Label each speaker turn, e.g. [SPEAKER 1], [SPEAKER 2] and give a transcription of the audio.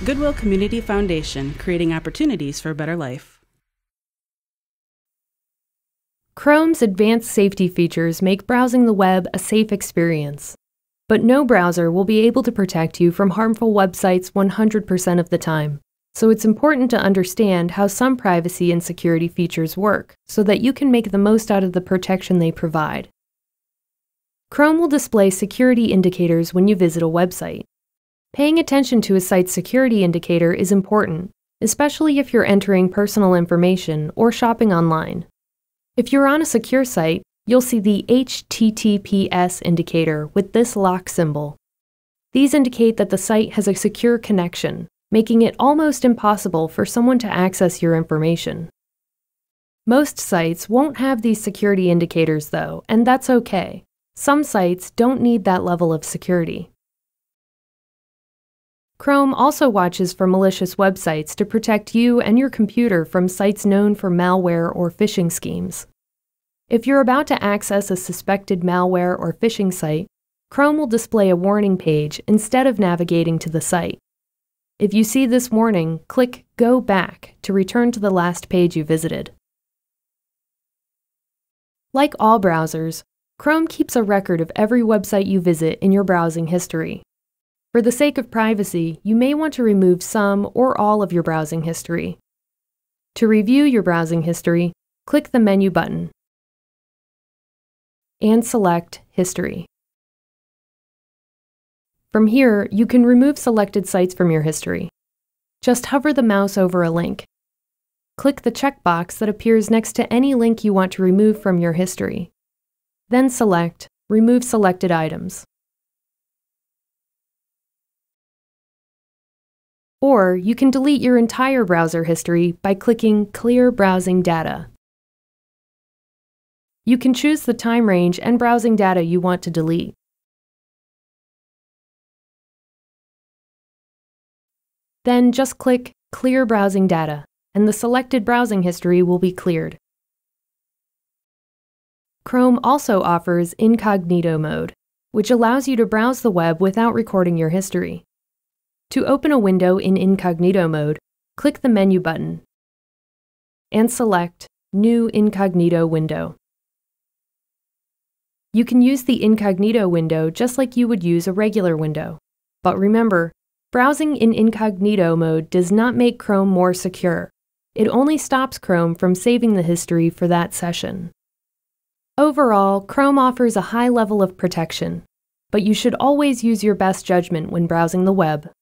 [SPEAKER 1] Goodwill Community Foundation, creating opportunities for a better life.
[SPEAKER 2] Chrome's advanced safety features make browsing the web a safe experience. But no browser will be able to protect you from harmful websites 100% of the time. So it's important to understand how some privacy and security features work so that you can make the most out of the protection they provide. Chrome will display security indicators when you visit a website. Paying attention to a site's security indicator is important, especially if you're entering personal information or shopping online. If you're on a secure site, you'll see the HTTPS indicator with this lock symbol. These indicate that the site has a secure connection, making it almost impossible for someone to access your information. Most sites won't have these security indicators though, and that's okay. Some sites don't need that level of security. Chrome also watches for malicious websites to protect you and your computer from sites known for malware or phishing schemes. If you're about to access a suspected malware or phishing site, Chrome will display a warning page instead of navigating to the site. If you see this warning, click Go Back to return to the last page you visited. Like all browsers, Chrome keeps a record of every website you visit in your browsing history. For the sake of privacy, you may want to remove some or all of your browsing history. To review your browsing history, click the Menu button and select History. From here, you can remove selected sites from your history. Just hover the mouse over a link. Click the checkbox that appears next to any link you want to remove from your history. Then select Remove Selected Items. Or you can delete your entire browser history by clicking Clear Browsing Data. You can choose the time range and browsing data you want to delete. Then just click Clear Browsing Data, and the selected browsing history will be cleared. Chrome also offers Incognito mode, which allows you to browse the web without recording your history. To open a window in Incognito mode, click the Menu button and select New Incognito Window. You can use the Incognito window just like you would use a regular window. But remember, browsing in Incognito mode does not make Chrome more secure. It only stops Chrome from saving the history for that session. Overall, Chrome offers a high level of protection, but you should always use your best judgment when browsing the web.